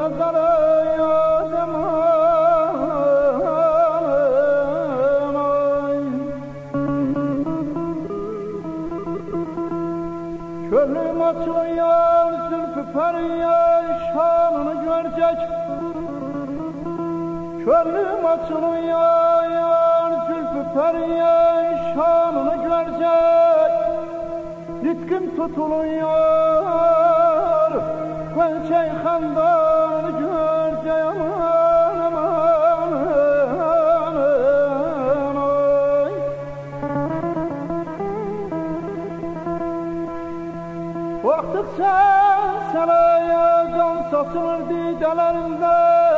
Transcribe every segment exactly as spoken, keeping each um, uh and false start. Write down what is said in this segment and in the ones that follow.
zara zara ya zaman ay. Körlüğüm açılıyor zülfü periye şanını görecek. Körlüğüm açılıyor zülfü periye şanını görecek. Nitkim tutuluyor Pençe handanı görecek. Aman aman aman ay. Baktıkça saraya can saçılır didelerinde.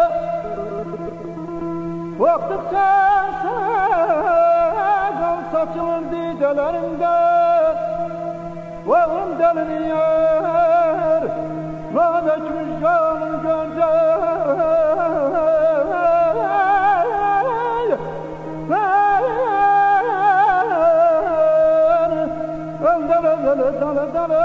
Baktıkça saraya can saçılır didelerinde. Bağım deliniyor Nadekmiş canım görecek. Dale dale dale dale.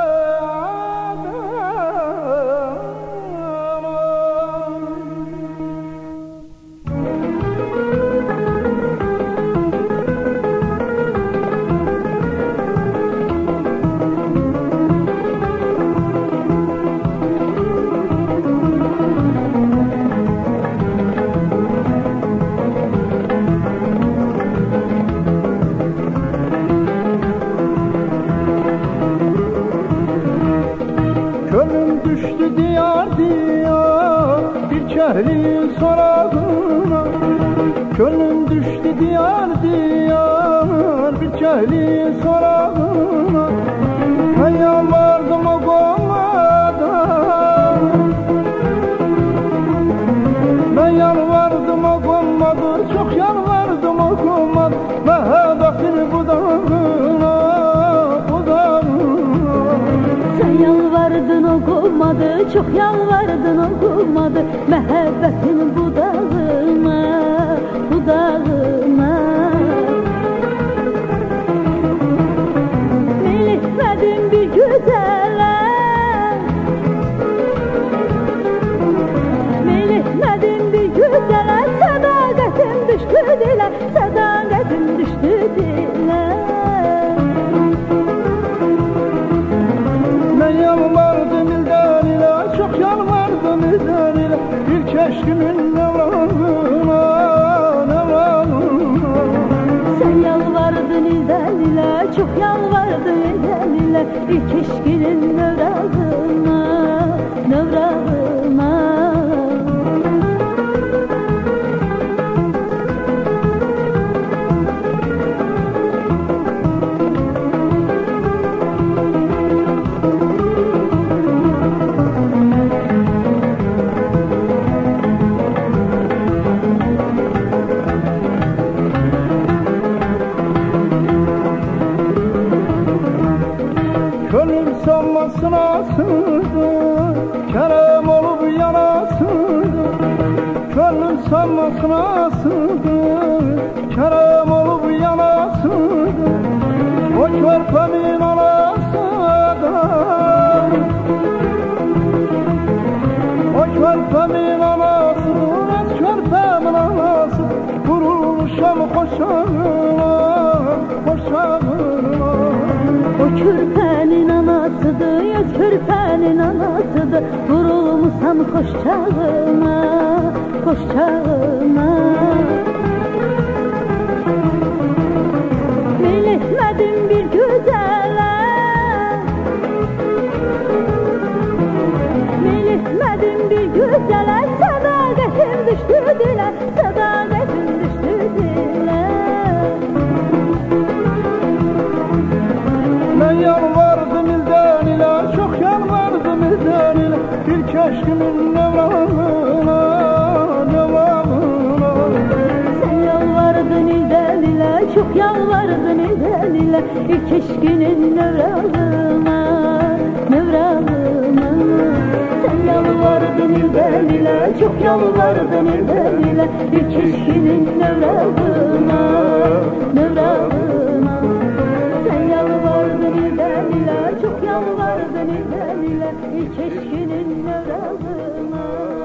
Gönlüm düştü diyar diyar bir kehrin sorağına. Gönlüm düştü diyar diyar bir kehrin sorağına. Ben yalvardım o konmadan, ben yalvardım o konmadı, çok yalvardım o konmadı. Mehabetin budağına, budağına. Sen yalvardın okunmadı, çok yalvardın okunmadı. Mehebbetin budağıma, budağıma. Melihmedim bir güzele, melihmedim bir güzele. Sadakatim düştü dile, sadakatim düştü dile. Yalvardım ilden ile, çok yalvardım ilden ile. Bir keşkimin nevranına, nevranına. Sen yalvardın ilden ile, çok yalvardın ilden ile. Bir keşkinin nevranına, nevranına. Gönlüm sanmasına sığdı, kerem olup yanasıdı. Gönlüm sanmasına sığdı, kerem olup yanasıdı. O körpemin anasıdı, o körpemin anasıdır, et körpemin anası. Vurulmuşam koşağına, koşağına. O kürpenin anasıdır, yaz kürpenin anasıdır. Vurulmuşam koşacağıma, koşacağıma. Melihmedim bir güzele, melihmedim bir güzele. Sadakatim düştü dile, sadakatim düştü dile. Ben yalvardım ilden ile, çok yalvardım ilden ile. Bir keşkimin nevranına, nevranına. Sen yalvardın ilden ile, çok yalvardın ilden ile. Bir keşkinin nevranına, nevranına. Sen yalvardın ilden ile, çok yalvardın ilden ile. Bir keşkinin nevranına, nevranına. Sen yalvardın ilden ile, çok yalvardın ilden ile. Bir keşkinin nevranına.